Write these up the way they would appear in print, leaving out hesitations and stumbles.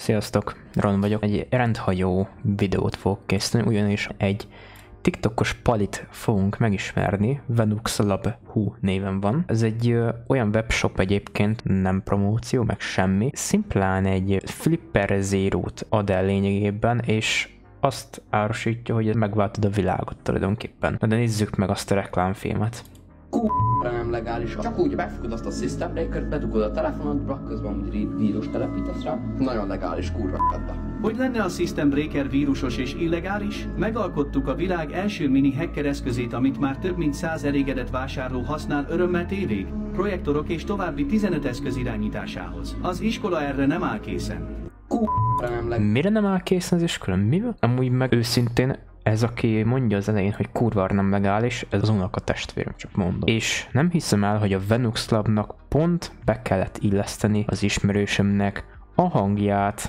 Sziasztok, Ron vagyok. Egy rendhagyó videót fogok készíteni, ugyanis egy TikTokos palit fogunk megismerni, VenuxLab.hu néven van. Ez egy olyan webshop egyébként, nem promóció, meg semmi. Szimplán egy Flipper Zero-t ad el lényegében, és azt árusítja, hogy megváltod a világot tulajdonképpen. De nézzük meg azt a reklámfilmet. Nem legális. Csak úgy befogod azt a System Breaker-t, bedugod a telefonodba, közben vírus telepítesz rá. Nagyon legális, kurva kadda. Hogy lenne a System Breaker vírusos és illegális? Megalkottuk a világ első mini hacker eszközét, amit már több mint 100 elégedett vásárló használ örömmel tévék, projektorok és további 15 eszköz irányításához. Az iskola erre nem áll készen. Mire nem áll készen az iskola? Mivel? Amúgy meg őszintén ez, aki mondja az elején, hogy kurva nem legális, ez az unokatestvérem, csak mondom. És nem hiszem el, hogy a VenuxLabnak pont be kellett illeszteni az ismerősömnek a hangját.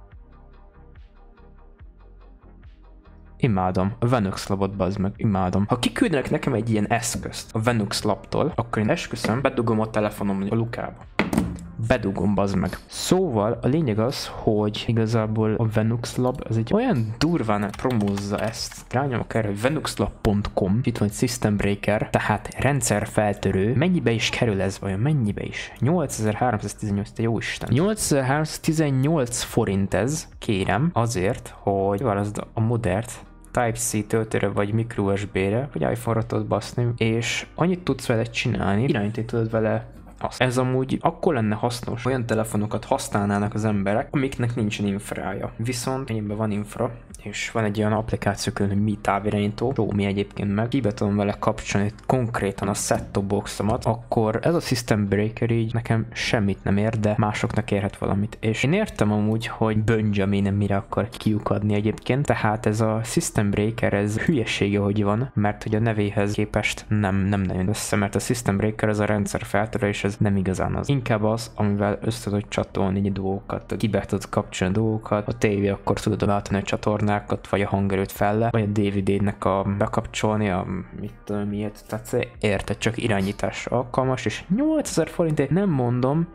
Imádom. A VenuxLabot, bazd meg. Imádom. Ha kiküldenek nekem egy ilyen eszközt a VenuxLabtól, akkor én esküszöm, bedugom a telefonom a lukába. Bedugom, bazd meg. Szóval a lényeg az, hogy igazából a VenuxLab az egy olyan durván promózza ezt. Rányomok erre, hogy venuxlab.com, itt van egy System Breaker, tehát rendszerfeltörő. Mennyibe is kerül ez vajon? Mennyibe is? 8318, te jó Isten. 8318 forint ez, kérem, azért, hogy válaszd a modert Type-C töltőre, vagy micro USB-re, vagy iPhone-ra tudod baszni, és annyit tudsz vele csinálni, irányítani tudod vele. Ez amúgy akkor lenne hasznos, olyan telefonokat használnának az emberek, amiknek nincsen infrája. Viszont ennyiben van infra, és van egy olyan applikáció külön, hogy Mi távirányító, Xiaomi egyébként meg, ki be tudom vele kapcsolni konkrétan a set-top boxomat, akkor ez a System Breaker így nekem semmit nem ér, de másoknak érhet valamit. És én értem amúgy, hogy Benjamin mire akar kiukadni egyébként, tehát ez a System Breaker, ez hülyesége, hogy van, mert hogy a nevéhez képest nem nagyon össze, mert a System Breaker ez a rendszer feltörő, és ez nem igazán az. Inkább az, amivel össze tudod csatolni dolgokat, ki be tudod kapcsolni dolgokat, a tévé akkor tudod váltani a csatornákat, vagy a hangerőt felle, vagy a DVD-nek bekapcsolni, mit tudom miért, tehát érted, csak irányításra alkalmas, és 8000 forintért nem mondom,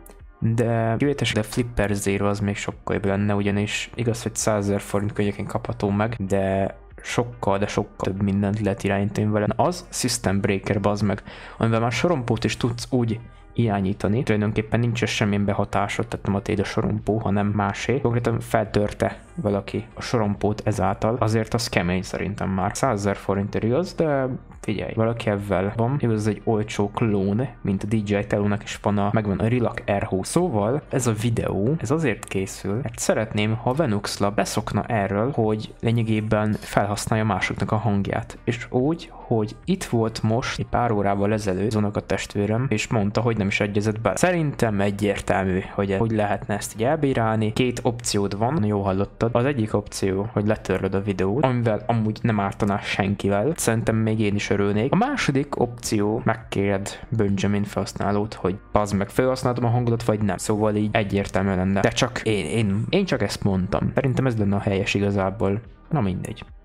de kivételes, de Flipper Zero az még sokkal jobb lenne, ugyanis igaz, hogy 100 000 forint könnyeken kapható meg, de sokkal több mindent lehet irányítani vele. Az System Breaker, bazd meg, amivel már sorompót is tudsz úgy irányítani. Tulajdonképpen nincs semmilyen behatásod, tehát nem a téd a sorompó, hanem másé. Konkrétan feltörte valaki a sorompót ezáltal, azért az kemény szerintem már. 100 000 forintért igaz, de figyelj, valaki ebben van. Ez egy olcsó klón, mint a DJI Telónak is van megvan a Relax R20. Szóval ez a videó, ez azért készül, mert szeretném, ha VenuxLab beszokna erről, hogy lényegében felhasználja másoknak a hangját. És úgy, hogy itt volt most egy pár órával ezelőtt az unokatestvérem, és mondta, hogy nem is egyezett be. Szerintem egyértelmű, hogy lehetne ezt így elbírálni. Két opciód van, jó hallottad. Az egyik opció, hogy letörlöd a videót, amivel amúgy nem ártanál senkivel. Szerintem még én is örülnék. A második opció, megkéred Benjamin felhasználót, hogy bazd meg, felhasználtam a hangodat, vagy nem. Szóval így egyértelmű lenne. De csak én csak ezt mondtam. Szerintem ez lenne a helyes igazából. Na mindegy.